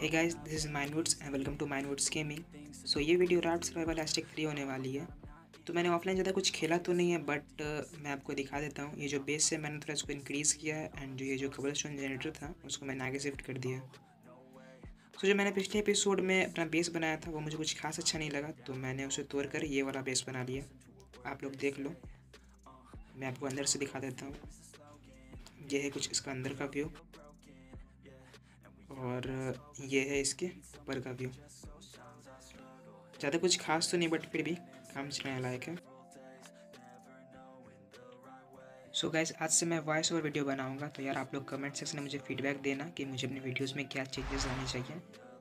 Hey guys, this is Minewoods and welcome to Minewoods gaming. So ये video raft survival hashtag 3 होने वाली है। तो मैंने ऑफलाइन ज़्यादा कुछ खेला तो नहीं है, बट मैं आपको दिखा देता हूँ। ये जो बेस है मैंने थोड़ा इसको इंक्रीज़ किया है, एंड ये जो कबलस्टोन जनरेटर था उसको मैंने आगे शिफ्ट कर दिया। सो जो मैंने पिछले एपिसोड में अपना बेस बनाया था वो मुझे कुछ खास अच्छा नहीं लगा, तो मैंने उसे तोड़ कर ये वाला बेस बना लिया। आप लोग देख लो, मैं आपको अंदर से दिखा देता हूँ। ये है कुछ इसका अंदर का व्यू, और ये है इसके ऊपर का व्यू। ज़्यादा कुछ खास तो नहीं, बट फिर भी काम चलाने लायक है। सो गाइस, आज से मैं वॉइस ओवर वीडियो बनाऊंगा, तो यार आप लोग कमेंट सेक्शन में मुझे फीडबैक देना कि मुझे अपनी वीडियोस में क्या चेंजेस आने चाहिए।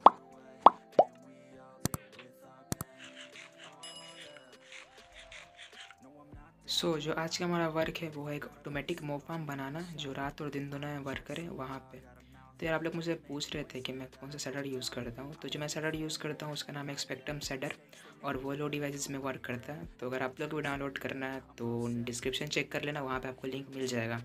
सो जो आज का हमारा वर्क है वो है एक ऑटोमेटिक मोब फार्म बनाना जो रात और दिन दोनों में वर्क करे वहाँ पे। तो यार आप लोग मुझे पूछ रहे थे कि मैं कौन सा शेडर यूज़ करता हूँ, तो जो मैं शेडर यूज़ करता हूँ उसका नाम है स्पेक्ट्रम शेडर, और वो लो डिवाइसेस में वर्क करता है। तो अगर आप लोग को भी डाउनलोड करना है तो डिस्क्रिप्शन चेक कर लेना, वहाँ पे आपको लिंक मिल जाएगा।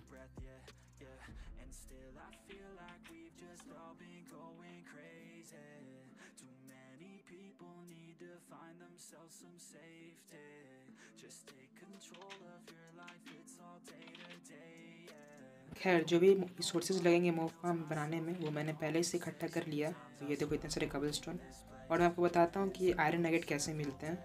खैर, जो भी रिसोर्सेज लगेंगे मोब फार्म बनाने में वो मैंने पहले से इकट्ठा कर लिया। तो ये देखो इतने सारे कबलस्टोन, और मैं आपको बताता हूँ कि आयरन नगेट कैसे मिलते हैं।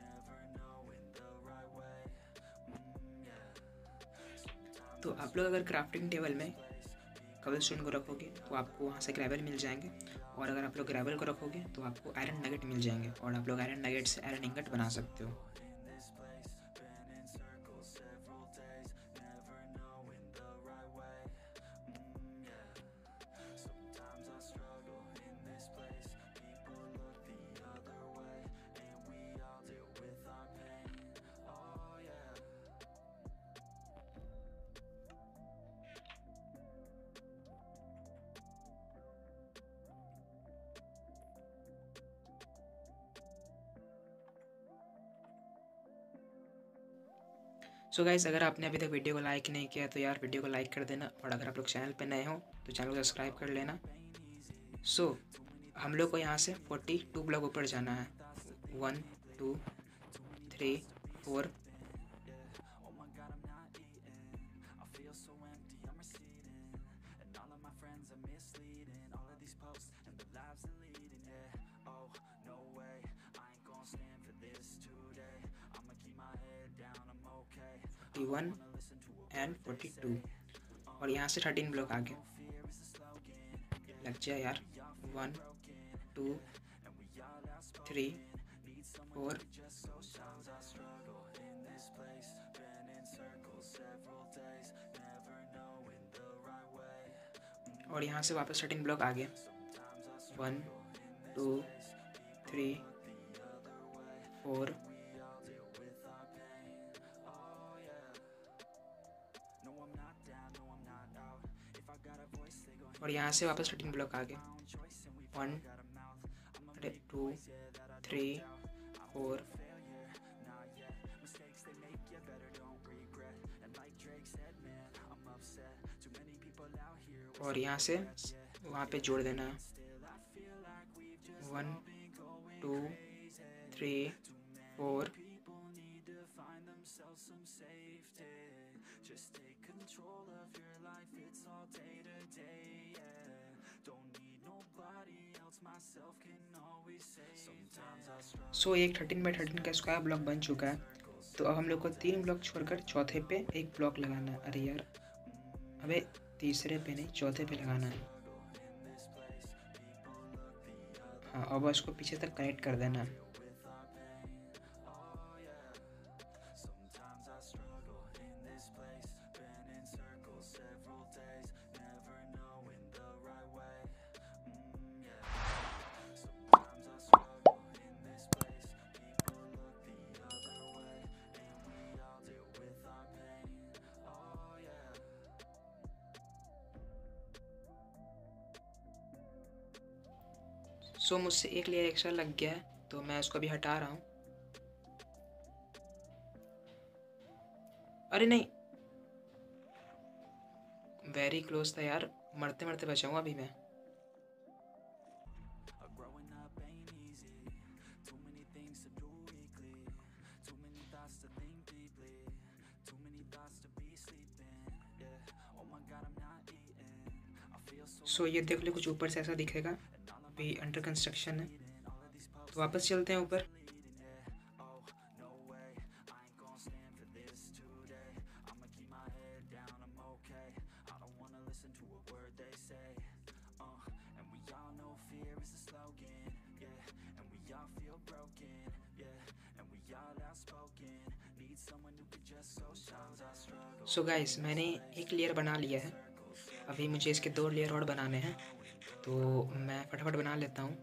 तो आप लोग अगर क्राफ्टिंग टेबल में कबलस्टोन को रखोगे तो आपको वहाँ से ग्रेवल मिल जाएंगे, और अगर आप लोग ग्रेवल को रखोगे तो आपको आयरन नगेट मिल जाएंगे, और आप लोग आयरन नगेट से आयरन इंगट बना सकते हो। सो गाइस, अगर आपने अभी तक वीडियो को लाइक नहीं किया तो यार वीडियो को लाइक कर देना, और अगर आप लोग चैनल पे नए हो तो चैनल को सब्सक्राइब कर लेना। सो हम लोग को यहाँ से 42 ब्लॉक ऊपर जाना है। 1 2 3 4। वन एंड 42, और यहाँ से 13 ब्लॉक आगे लग जाए यार। 1 2 3 4। और यहाँ से वापस 13 ब्लॉक आगे। 1 2 3 4। और यहाँ से वापस 13 ब्लॉक आगे। 1 2 3 4। और यहाँ से वहाँ पे जोड़ देना। 1 2 3 4। सो एक 13x13 का स्क्वायर ब्लॉक बन चुका है। तो अब हम लोग को 3 ब्लॉक छोड़कर चौथे पे एक ब्लॉक लगाना है। अरे यार, अबे तीसरे पे नहीं, चौथे पे लगाना है। हाँ, अब उसको पीछे तक कनेक्ट कर देना है। सो मुझसे एक लेयर एक्स्ट्रा लग गया है, तो मैं उसको अभी हटा रहा हूँ। अरे नहीं, वेरी क्लोज था यार, मरते मरते बचाऊँ अभी मैं। सो ये देख लो, कुछ ऊपर से ऐसा दिखेगा, अभी अंडर कंस्ट्रक्शन है। तो वापस चलते हैं ऊपर। सो गाइस, मैंने एक लेयर बना लिया है। अभी मुझे इसके 2 लेयर और बनाने हैं, तो मैं फटाफट बना लेता हूँ।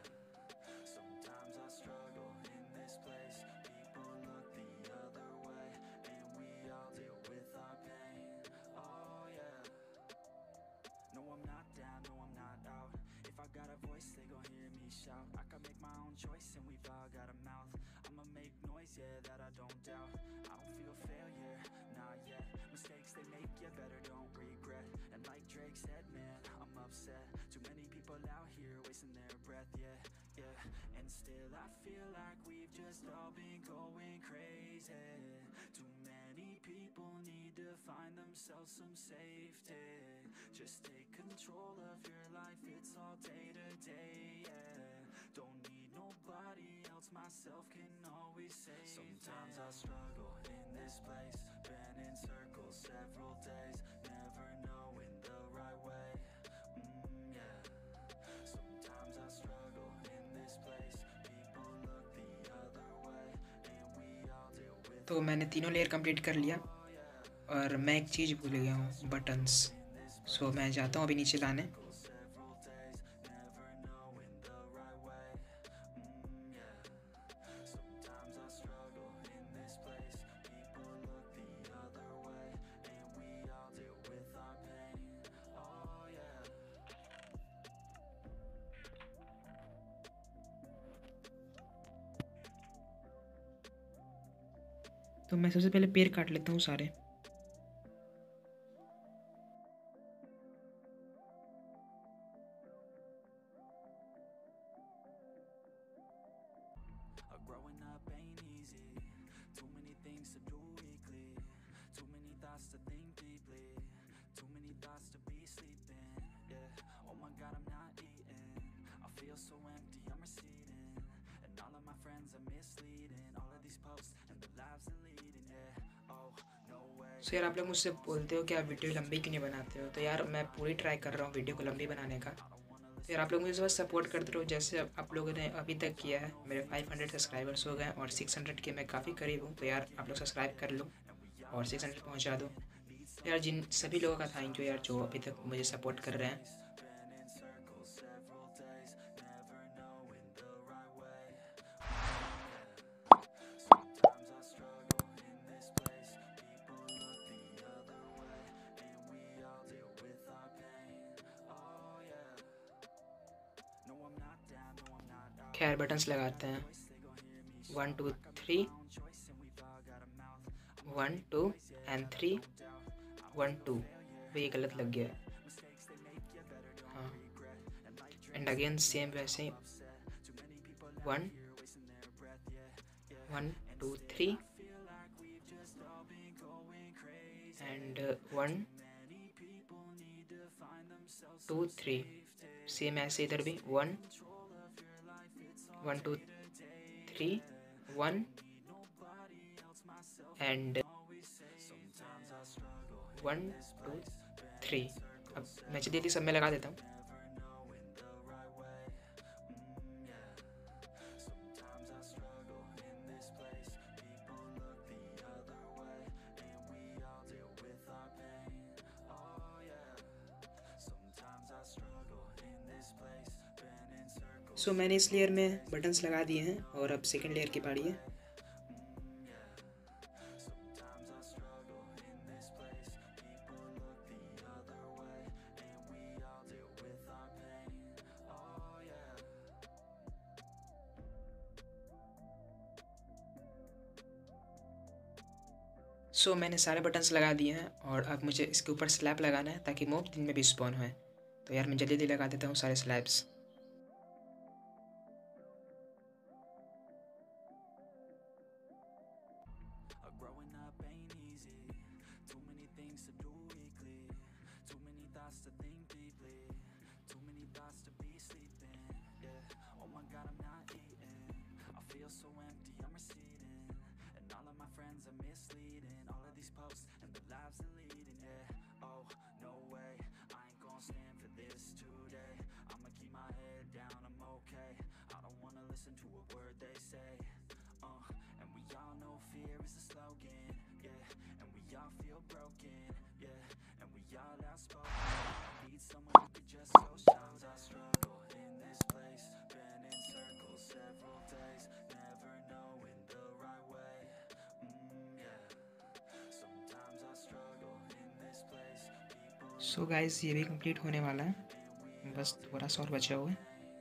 तो मैंने तीनों लेयर कंप्लीट कर लिया, और मैं एक चीज़ भूल गया हूँ, बटन्स। सो मैं जाता हूँ अभी नीचे लाने। तो मैं सबसे पहले पेड़ काट लेता हूँ सारे। सो यार, आप लोग मुझसे बोलते हो कि आप वीडियो लंबी क्यों नहीं बनाते हो, तो यार मैं पूरी ट्राई कर रहा हूँ वीडियो को लंबी बनाने का। तो यार आप लोग मुझे बस सपोर्ट करते रहो, जैसे आप लोगों ने अभी तक किया है। मेरे 500 सब्सक्राइबर्स हो गए और 600 के मैं काफ़ी करीब हूँ। तो यार आप लोग सब्सक्राइब कर लो और 600 पहुँचा दो। यार जिन सभी लोगों का थैंक यू यार, जो अभी तक मुझे सपोर्ट कर रहे हैं। खैर बटन्स लगाते हैं। 1 2 3, 1 2 एंड 3, 1 2। ये गलत लग गया। हाँ, एंड अगेन सेम वैसे ही 1 1 2 3 एंड 1 2 3। सेम ऐसे इधर भी 1 1 2 3 1 एंड 1 2 3। अब मैं जल्दी सब में लगा देता हूँ। सो मैंने इस लेयर में बटन्स लगा दिए हैं और अब सेकंड लेयर की पारी है। सो मैंने सारे बटन्स लगा दिए हैं और अब मुझे इसके ऊपर स्लैब लगाना है ताकि मॉब दिन में भी स्पॉन हो। तो यार मैं जल्दी जल्दी लगा देता हूँ सारे slabs. growing up ain't easy. Too many things to do weekly. Too many thoughts to think deeply. Too many thoughts to be sleeping. Yeah, oh my God, I'm not eating. I feel so empty, I'm receding. And all of my friends are misleading. All of these posts and the lives they're leading. Yeah, oh, no way, I ain't gonna stand for this today. I'ma keep my head down, I'm okay. I don't wanna listen to a word they say. And we all know fear is a slogan. Yeah, and we all feel broken. Yeah, and we all outspoken. Need someone who could just so sometimes I struggle in this place. Been in circles several days, never knowing the right way. Yeah, sometimes I struggle in this place. People so guys ये भी complete होने वाला है, बस थोड़ा सा और बचा हुआ है।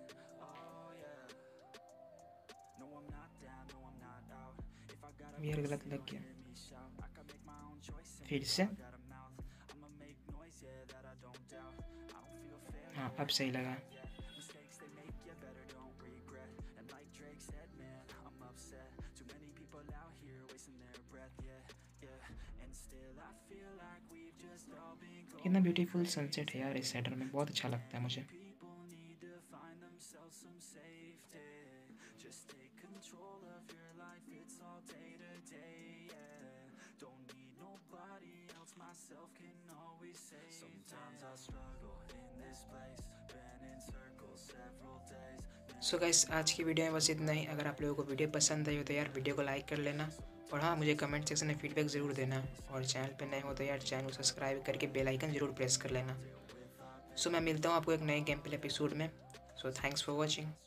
no, I'm not down, no, I'm not out. If I got a यार voice, गलत they लग don't गया, hear me shout. I can make my own choice and फिर if से। I got a mouth, I'ma make noise, yeah, that I don't doubt. I don't feel failure. हाँ अब sही लगा। Mistakes they make, you better don't regret. And like Drake said, man, I'm upset. Too many people out here wasting their breath, yeah. And still I feel like we've just all been कितना beautiful sunset है यार इस shutter में, बहुत अच्छा लगता है मुझे। people need to find themselves some safety. Just take control of your life, it's all day to day, yeah. Don't need nobody else, myself can always save. Sometimes I struggle in this place, been in circles several days. So guys आज की video में बस इतना ही। अगर आप लोगों को video पसंद आई हो तो यार वीडियो को लाइक कर लेना, और हाँ मुझे कमेंट सेक्शन में फीडबैक ज़रूर देना, और चैनल पे नए हो तो यार चैनल को सब्सक्राइब करके बेल आइकन ज़रूर प्रेस कर लेना। सो मैं मिलता हूँ आपको एक नए गेम प्ले एपिसोड में। So thanks for watching.